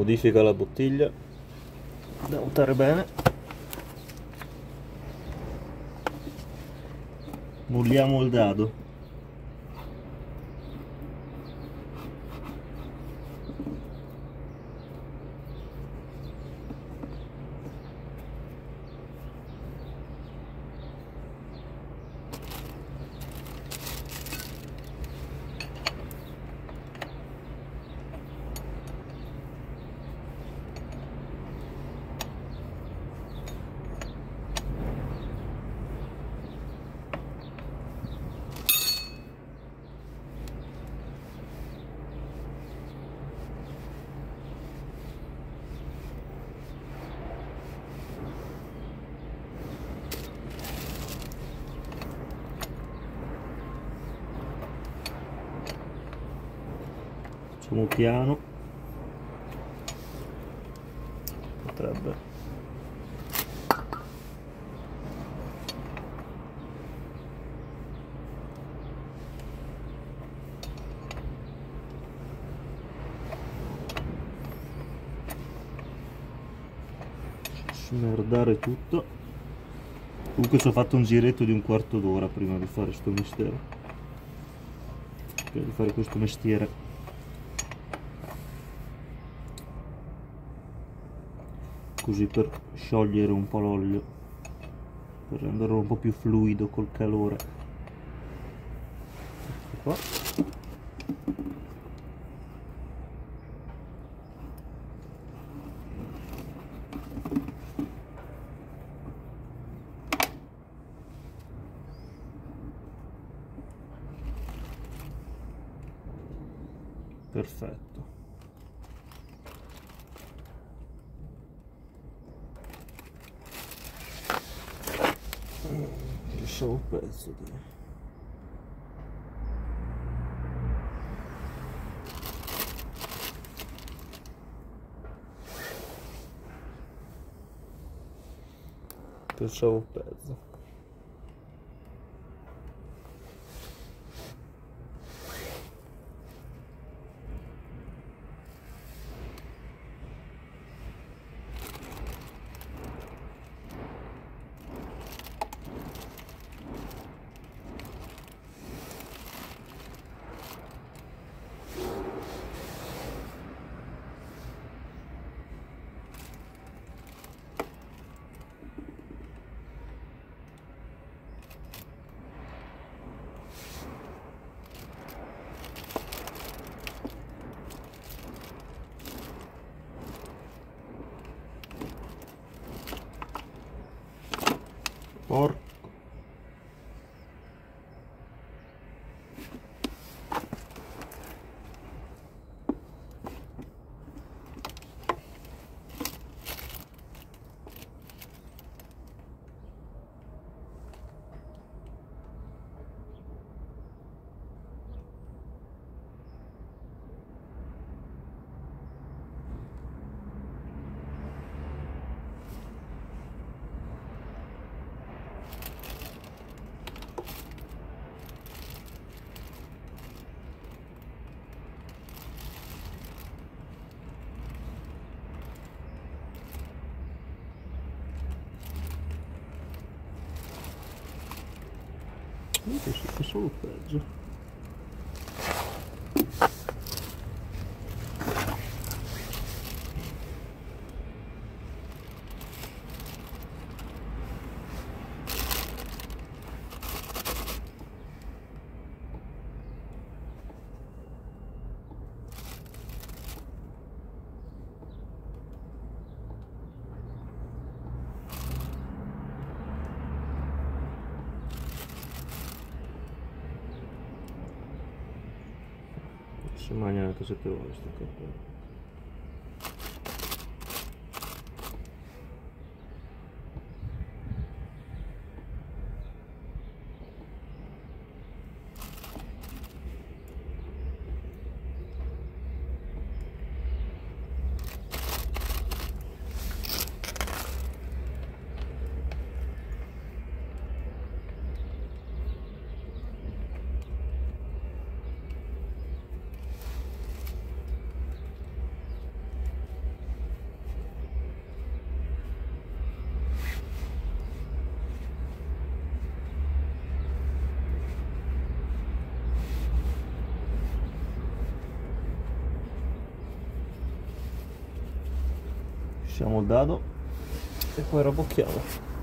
modifica alla bottiglia da untare bene. Molliamo il dado. Facciamo piano, potrebbe. Smerdare tutto. Comunque ci ho fatto un giretto di un quarto d'ora prima di fare sto mistero, di fare questo mestiere. Così per sciogliere un po' l'olio, per renderlo un po' più fluido col calore. Ecco qua. Perfetto. Lasciamo un pezzo di... Lasciamo un pezzo. Porco. È solo peggio. Si mangia anche 7 volte sto cappello. lasciamo il dado e poi rabocchiamo.